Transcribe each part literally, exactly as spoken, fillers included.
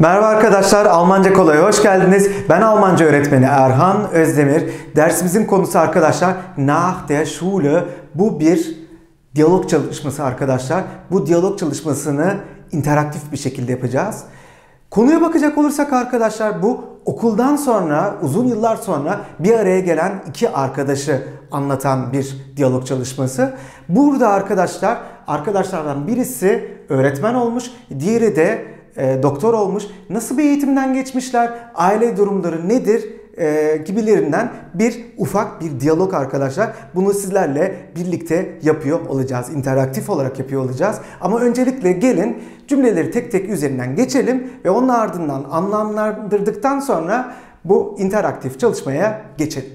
Merhaba arkadaşlar, Almanca Kolay'a hoş geldiniz. Ben Almanca öğretmeni Erhan Özdemir. Dersimizin konusu arkadaşlar nach der Schule. Bu bir diyalog çalışması arkadaşlar. Bu diyalog çalışmasını interaktif bir şekilde yapacağız. Konuya bakacak olursak arkadaşlar bu okuldan sonra, uzun yıllar sonra bir araya gelen iki arkadaşı anlatan bir diyalog çalışması. Burada arkadaşlar, arkadaşlardan birisi öğretmen olmuş, diğeri de e, doktor olmuş. Nasıl bir eğitimden geçmişler, aile durumları nedir e, gibilerinden bir ufak bir diyalog arkadaşlar. Bunu sizlerle birlikte yapıyor olacağız, interaktif olarak yapıyor olacağız. Ama öncelikle gelin cümleleri tek tek üzerinden geçelim ve onun ardından anlamlandırdıktan sonra bu interaktif çalışmaya geçelim.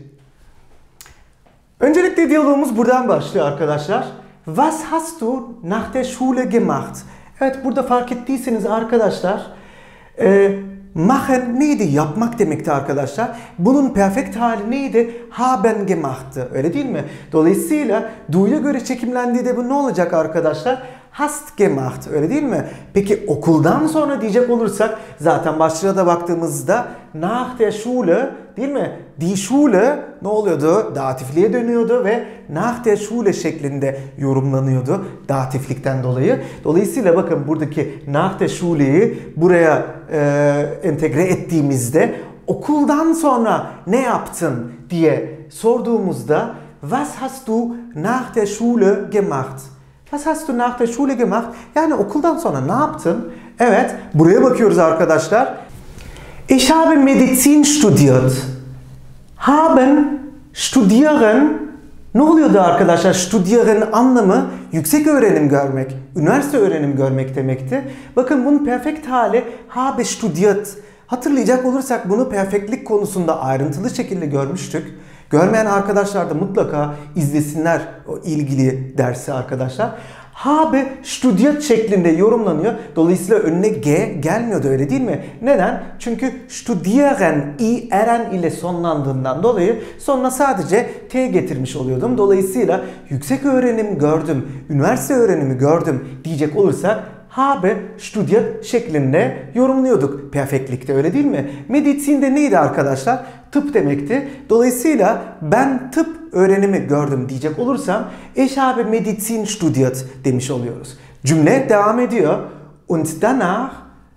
Öncelikle diyalogumuz buradan başlıyor arkadaşlar. Was hast du nach der Schule gemacht? Evet, burada fark ettiyseniz arkadaşlar e, machen neydi? Yapmak demekti arkadaşlar. Bunun perfekt hali neydi? Haben gemacht'tı. Öyle değil mi? Dolayısıyla du'ya göre çekimlendiği de bu ne olacak arkadaşlar? Hast gemacht. Öyle değil mi? Peki okuldan sonra diyecek olursak zaten başlığa da baktığımızda nach der Schule değil mi? Die Schule ne oluyordu? Datifliğe dönüyordu ve nach der Schule şeklinde yorumlanıyordu datiflikten dolayı. Dolayısıyla bakın buradaki nach der Schule'yi buraya e, entegre ettiğimizde okuldan sonra ne yaptın diye sorduğumuzda was hast du nach der Schule gemacht? Was hast du nach der Schule gemacht? Yani okuldan sonra ne yaptın? Evet, buraya bakıyoruz arkadaşlar. Ich habe Medizin studiert. Haben, studieren. Ne oluyordu arkadaşlar? Studieren anlamı yüksek öğrenim görmek, üniversite öğrenim görmek demekti. Bakın bunun perfekt hali habe studiert. Hatırlayacak olursak bunu perfektlik konusunda ayrıntılı şekilde görmüştük. Görmeyen arkadaşlar da mutlaka izlesinler o ilgili dersi arkadaşlar. Habe studiert şeklinde yorumlanıyor. Dolayısıyla önüne G gelmiyordu, öyle değil mi? Neden? Çünkü studieren, i, eren ile sonlandığından dolayı sonuna sadece T getirmiş oluyordum. Dolayısıyla yüksek öğrenim gördüm, üniversite öğrenimi gördüm diyecek olursak habe studiert şeklinde yorumluyorduk perfektlikte, öyle değil mi? Medizinde neydi arkadaşlar? Tıp demekti. Dolayısıyla ben tıp öğrenimi gördüm diyecek olursam ich habe Medizin studiert demiş oluyoruz. Cümle devam ediyor. Und danach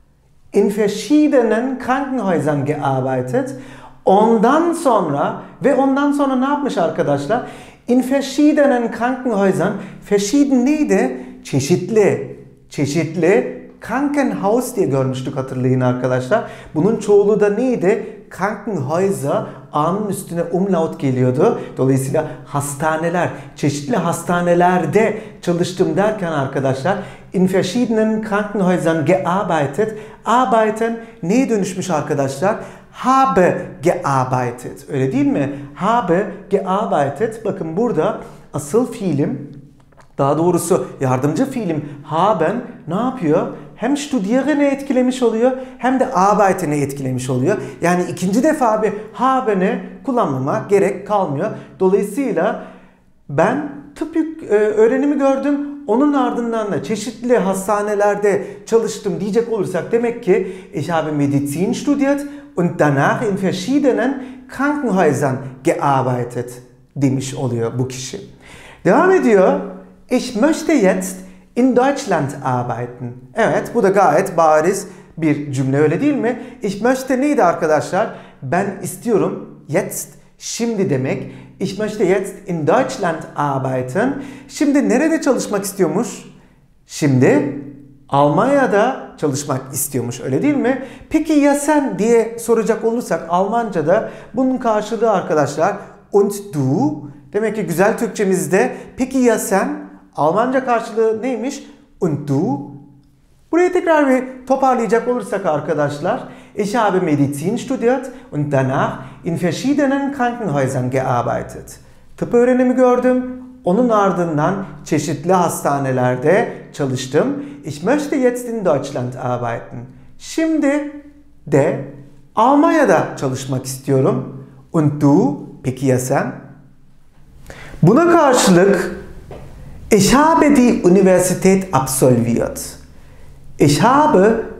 in verschiedenen Krankenhäusern gearbeitet. Ondan sonra ve ondan sonra ne yapmış arkadaşlar? In verschiedenen Krankenhäusern. Verschieden neydi? Çeşitli. Çeşitli Krankenhaus diye görmüştük, hatırlayın arkadaşlar. Bunun çoğulu da neydi? Krankenhäuser, A'nın üstüne umlaut geliyordu. Dolayısıyla hastaneler, çeşitli hastanelerde çalıştım derken arkadaşlar in verschiedenen Krankenhäusern gearbeitet. Arbeiten neye dönüşmüş arkadaşlar? Habe gearbeitet. Öyle değil mi? Habe gearbeitet. Bakın burada asıl fiilim, daha doğrusu yardımcı fiilim haben ne yapıyor? Hem studieren'i etkilemiş oluyor hem de arbeiten'i etkilemiş oluyor. Yani ikinci defa bir haben'i kullanmama gerek kalmıyor. Dolayısıyla ben tıp öğrenimi gördüm. Onun ardından da çeşitli hastanelerde çalıştım diyecek olursak demek ki ich habe Medizin studiert und danach in verschiedenen Krankenhäusern gearbeitet demiş oluyor bu kişi. Devam ediyor. Ich möchte jetzt in Deutschland arbeiten. Evet, bu da gayet bariz bir cümle, öyle değil mi? Ich möchte neydi arkadaşlar? Ben istiyorum. Jetzt, şimdi demek. Ich möchte jetzt in Deutschland arbeiten. Şimdi nerede çalışmak istiyormuş? Şimdi Almanya'da çalışmak istiyormuş, öyle değil mi? Peki ya sen diye soracak olursak Almanca'da bunun karşılığı arkadaşlar und du. Demek ki güzel Türkçemizde peki ya sen? Almanca karşılığı neymiş? Und du? Burayı tekrar bir toparlayacak olursak arkadaşlar. Ich habe Medizin studiert und danach in verschiedenen Krankenhäusern gearbeitet. Tıp öğrenimi gördüm. Onun ardından çeşitli hastanelerde çalıştım. Ich möchte jetzt in Deutschland arbeiten. Şimdi de Almanya'da çalışmak istiyorum. Und du? Peki ya sen? Buna karşılık Ich habe die Universität absolviert. Ich habe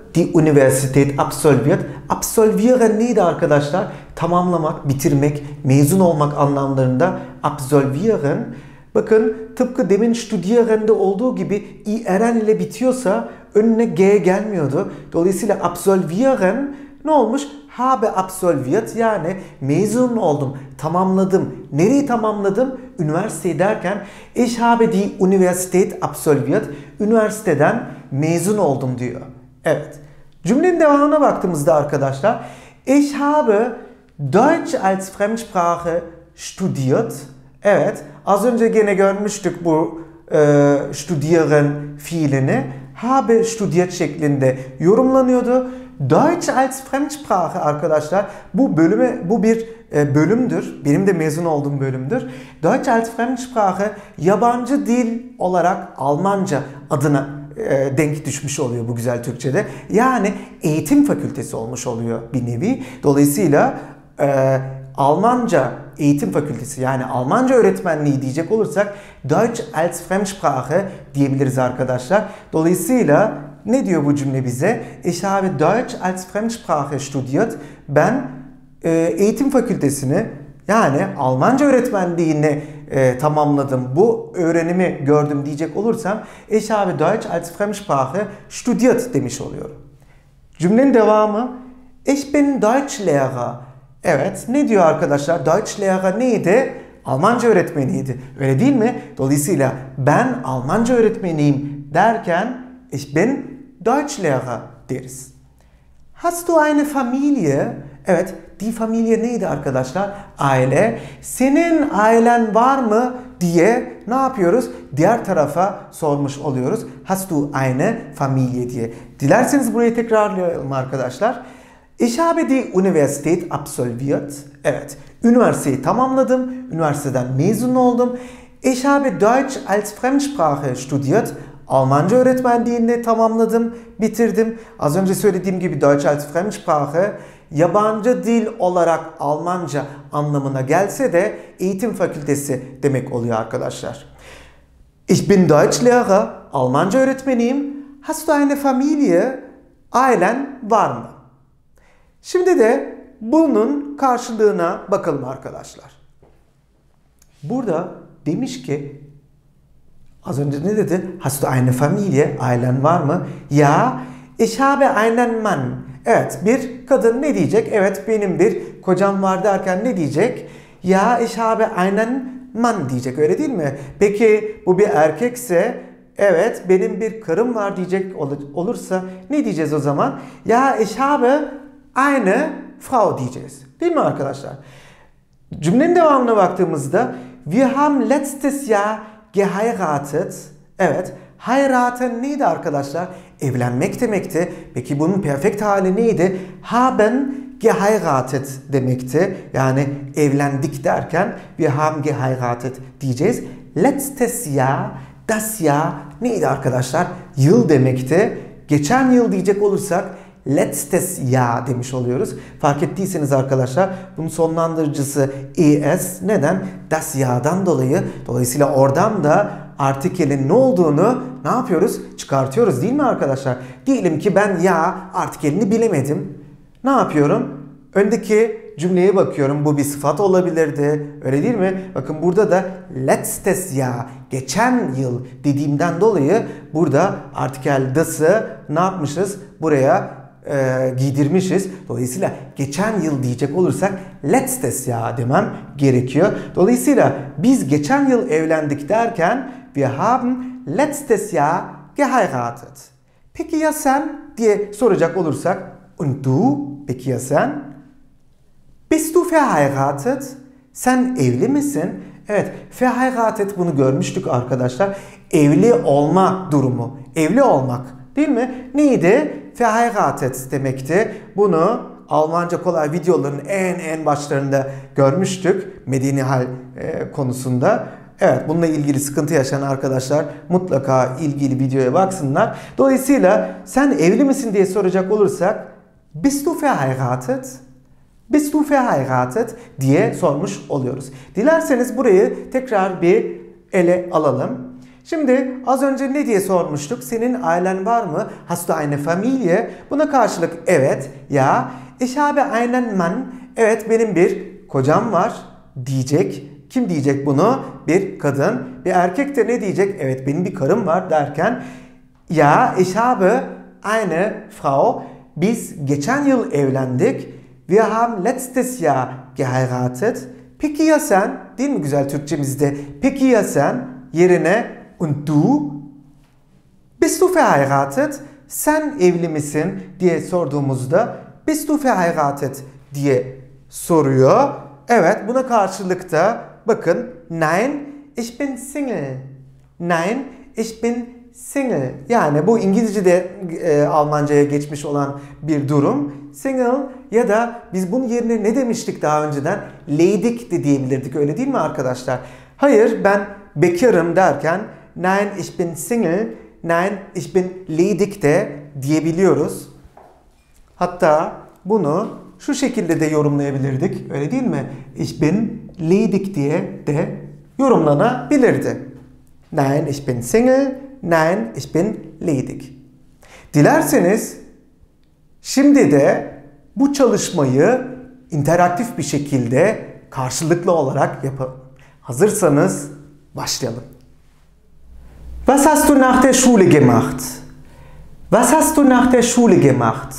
die Universität absolviert. Absolvieren neydi arkadaşlar? Tamamlamak, bitirmek, mezun olmak anlamlarında absolvieren. Bakın tıpkı demin studieren'de olduğu gibi iren ile bitiyorsa önüne G gelmiyordu. Dolayısıyla absolvieren ne olmuş? Habe absolviert, yani mezun oldum, tamamladım. Nereyi tamamladım? Üniversiteyi derken ich habe die Universität absolviert. Üniversiteden mezun oldum diyor. Evet. Cümlenin devamına baktığımızda arkadaşlar ich habe Deutsch als Fremdsprache studiert. Evet. Az önce gene görmüştük bu e, studieren fiilini. Habe studiert şeklinde yorumlanıyordu. Deutsch als Fremdsprache arkadaşlar bu bölüme bu bir e, bölümdür. Benim de mezun olduğum bölümdür. Deutsch als Fremdsprache yabancı dil olarak Almanca adına e, denk düşmüş oluyor bu güzel Türkçe'de. Yani eğitim fakültesi olmuş oluyor bir nevi. Dolayısıyla e, Almanca eğitim fakültesi, yani Almanca öğretmenliği diyecek olursak Deutsch als Fremdsprache diyebiliriz arkadaşlar. Dolayısıyla ne diyor bu cümle bize? Ich habe Deutsch als Fremdsprache studiert. Ben e, eğitim fakültesini, yani Almanca öğretmenliğini e, tamamladım. Bu öğrenimi gördüm diyecek olursam ich habe Deutsch als Fremdsprache studiert demiş oluyorum. Cümlenin devamı ich bin Deutschlehrer. Evet, ne diyor arkadaşlar? Deutschlehrer neydi? Almanca öğretmeniydi. Öyle değil mi? Dolayısıyla ben Almanca öğretmeniyim derken ich bin Deutschlehrer deriz. Hast du eine Familie? Evet, die Familie neydi arkadaşlar? Aile. Senin ailen var mı diye ne yapıyoruz? Diğer tarafa sormuş oluyoruz. Hast du eine Familie diye. Dilerseniz burayı tekrarlayalım arkadaşlar. Ich habe die Universität absolviert. Evet, üniversiteyi tamamladım. Üniversiteden mezun oldum. Ich habe Deutsch als Fremdsprache studiert. Almanca öğretmenliğini tamamladım, bitirdim. Az önce söylediğim gibi Deutsch als Fremdsprache yabancı dil olarak Almanca anlamına gelse de eğitim fakültesi demek oluyor arkadaşlar. Ich bin Deutschlehrer, Almanca öğretmeniyim. Hast du eine Familie? Ailen var mı? Şimdi de bunun karşılığına bakalım arkadaşlar. Burada demiş ki, az önce ne dedi? Hast du eine Familie? Ailen var mı? Ja, ich habe einen Mann. Evet, bir kadın ne diyecek? Evet, benim bir kocam var derken ne diyecek? Ja, ich habe einen Mann diyecek, öyle değil mi? Peki bu bir erkekse, evet benim bir karım var diyecek olursa ne diyeceğiz o zaman? Ja, ich habe eine Frau diyeceğiz. Değil mi arkadaşlar? Cümlenin devamına baktığımızda wir haben letztes Jahr geheiratet. Evet, heiraten neydi arkadaşlar? Evlenmek demekti. Peki bunun perfekt hali neydi? Haben geheiratet demekti. Yani evlendik derken wir haben geheiratet diyeceğiz. Letztes Jahr, das Jahr neydi arkadaşlar? Yıl demekti. Geçen yıl diyecek olursak letztes Jahr demiş oluyoruz. Fark ettiyseniz arkadaşlar bunun sonlandırıcısı es. Neden? Das Jahr'dan dolayı. Dolayısıyla oradan da artikelin ne olduğunu ne yapıyoruz? Çıkartıyoruz değil mi arkadaşlar? Diyelim ki ben ya artikelini bilemedim. Ne yapıyorum? Öndeki cümleye bakıyorum. Bu bir sıfat olabilirdi. Öyle değil mi? Bakın burada da letztes Jahr, geçen yıl dediğimden dolayı burada artikel das'ı ne yapmışız? Buraya e, giydirmişiz. Dolayısıyla geçen yıl diyecek olursak letztes Jahr demem gerekiyor. Dolayısıyla biz geçen yıl evlendik derken wir haben letztes Jahr geheiratet. Peki ya sen diye soracak olursak und du? Peki ya sen? Bist du verheiratet? Sen evli misin? Evet, verheiratet bunu görmüştük arkadaşlar. Evli olma durumu. Evli olmak değil mi? Neydi? Verheiratet demekti. Bunu Almanca kolay videoların en en başlarında görmüştük. Medeni hal e, konusunda. Evet, bununla ilgili sıkıntı yaşayan arkadaşlar mutlaka ilgili videoya baksınlar. Dolayısıyla sen evli misin diye soracak olursak bist du verheiratet? Bist du verheiratet diye sormuş oluyoruz. Dilerseniz burayı tekrar bir ele alalım. Şimdi az önce ne diye sormuştuk? Senin ailen var mı? Hast du eine Familie? Buna karşılık evet, ya. Ich habe einen Mann. Evet, benim bir kocam var diyecek. Kim diyecek bunu? Bir kadın. Bir erkek de ne diyecek? Evet, benim bir karım var derken. Ja, ich habe eine Frau. Biz geçen yıl evlendik. Wir haben letztes Jahr geheiratet. Peki ya sen? Değil mi güzel Türkçemizde? Peki ya sen? Yerine und du? Bist du verheiratet? Sen evli misin diye sorduğumuzda bist du verheiratet diye soruyor. Evet, buna karşılık da bakın, nein, ich bin single. Nein, ich bin single. Yani bu İngilizce'de e, Almanca'ya geçmiş olan bir durum. Single ya da biz bunun yerine ne demiştik daha önceden? Leydik de diyebilirdik, öyle değil mi arkadaşlar? Hayır, ben bekarım derken nein, ich bin single, nein, ich bin ledig de diyebiliyoruz. Hatta bunu şu şekilde de yorumlayabilirdik, öyle değil mi? Ich bin ledig diye de yorumlanabilirdi. Nein, ich bin single, nein, ich bin ledig. Dilerseniz şimdi de bu çalışmayı interaktif bir şekilde karşılıklı olarak yapalım. Hazırsanız başlayalım. Was hast du nach der Schule gemacht? Was hast du nach der Schule gemacht?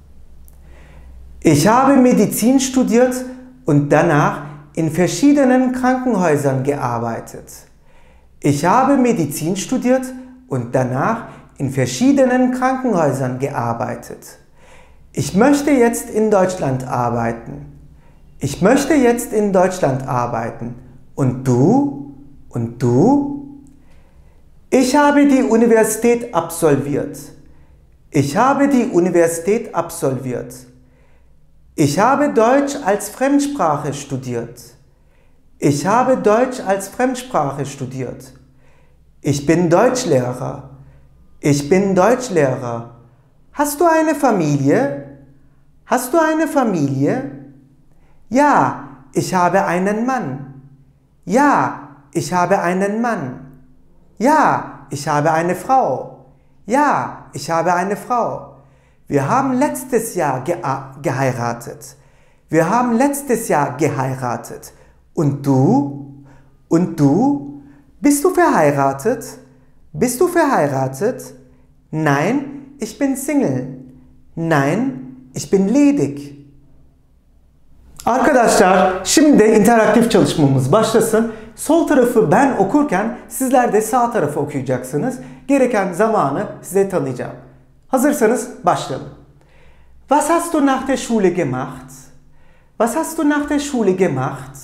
Ich habe Medizin studiert und danach in verschiedenen Krankenhäusern gearbeitet. Ich habe Medizin studiert und danach in verschiedenen Krankenhäusern gearbeitet. Ich möchte jetzt in Deutschland arbeiten. Ich möchte jetzt in Deutschland arbeiten. Und du? Und du? Ich habe die Universität absolviert. Ich habe die Universität absolviert. Ich habe Deutsch als Fremdsprache studiert. Ich habe Deutsch als Fremdsprache studiert. Ich bin Deutschlehrer. Ich bin Deutschlehrer. Hast du eine Familie? Hast du eine Familie? Ja, ich habe einen Mann. Ja, ich habe einen Mann. Ja, ich habe eine Frau. Ja, ich habe eine Frau. Wir haben letztes Jahr ge geheiratet. Wir haben letztes Jahr geheiratet. Und du? Und du? Bist du verheiratet? Bist du verheiratet? Nein, ich bin Single. Nein, ich bin ledig. Arkadaşlar, şimdi de interaktif çalışmamız başlasın. Sol tarafı ben okurken sizler de sağ tarafı okuyacaksınız. Gereken zamanı size tanıyacağım. Hazırsanız başlayalım. Was hast du nach der Schule gemacht? Was hast du nach der Schule gemacht?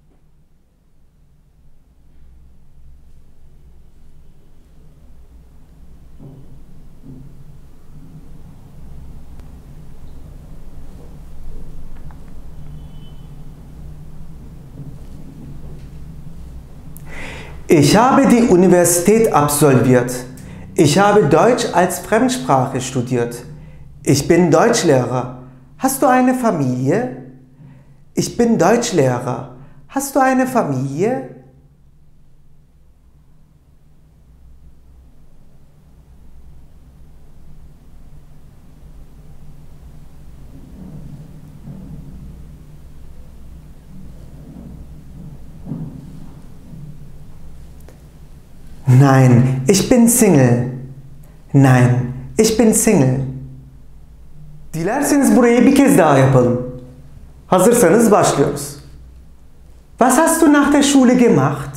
Ich habe die Universität absolviert. Ich habe Deutsch als Fremdsprache studiert. Ich bin Deutschlehrer. Hast du eine Familie? Ich bin Deutschlehrer. Hast du eine Familie? Nein, ich bin Single. Nein, ich bin Single. Dilerseniz burayı bir kez daha yapalım. Hazırsanız başlıyoruz. Was hast du nach der Schule gemacht?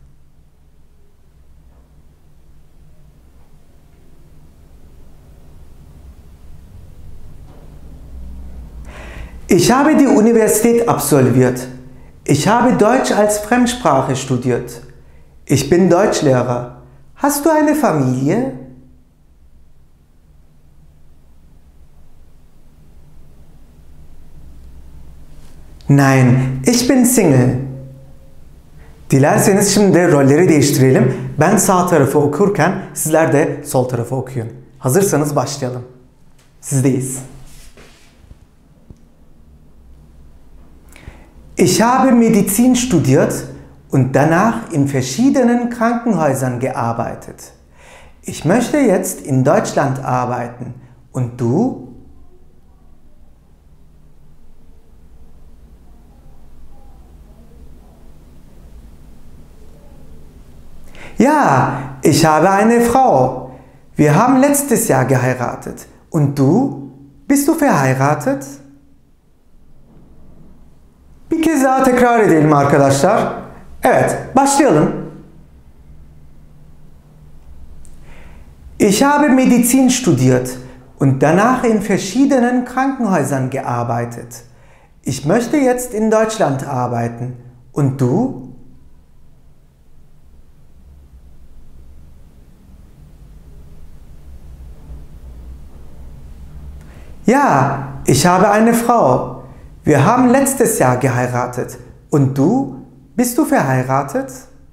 Ich habe die Universität absolviert. Ich habe Deutsch als Fremdsprache studiert. Ich bin Deutschlehrer. Hast du eine Familie? Nein, ich bin Single. Dilerseniz şimdi de rolleri değiştirelim. Ben sağ tarafı okurken sizler de sol tarafı okuyun. Hazırsanız başlayalım. Sizdeyiz. Ich habe Medizin studiert und danach in verschiedenen Krankenhäusern gearbeitet. Ich möchte jetzt in Deutschland arbeiten. Und du? Ja, ich habe eine Frau. Wir haben letztes Jahr geheiratet. Und du? Bist du verheiratet? Bir kez daha tekrar edelim arkadaşlar. Evet, başlayalım. Ich habe Medizin studiert und danach in verschiedenen Krankenhäusern gearbeitet. Ich möchte jetzt in Deutschland arbeiten. Und du? Ja, ich habe eine Frau. Wir haben letztes Jahr geheiratet. Und du? Bist du verheiratet?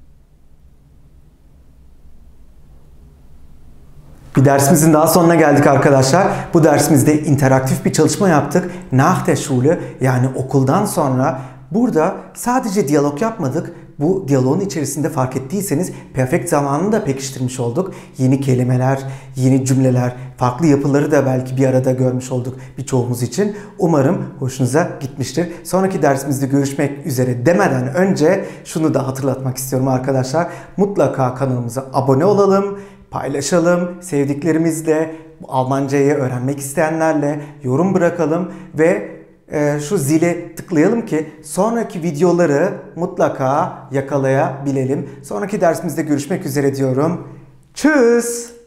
Bir dersimizin daha sonuna geldik arkadaşlar. Bu dersimizde interaktif bir çalışma yaptık. Nach der Schule, yani okuldan sonra. Burada sadece diyalog yapmadık. Bu diyaloğun içerisinde fark ettiyseniz perfect zamanını da pekiştirmiş olduk. Yeni kelimeler, yeni cümleler, farklı yapıları da belki bir arada görmüş olduk birçoğumuz için. Umarım hoşunuza gitmiştir. Sonraki dersimizde görüşmek üzere demeden önce şunu da hatırlatmak istiyorum arkadaşlar. Mutlaka kanalımıza abone olalım, paylaşalım sevdiklerimizle, Almancayı öğrenmek isteyenlerle yorum bırakalım ve e, şu zile tıklayalım ki sonraki videoları mutlaka yakalayabilelim. Sonraki dersimizde görüşmek üzere diyorum. Tschüss.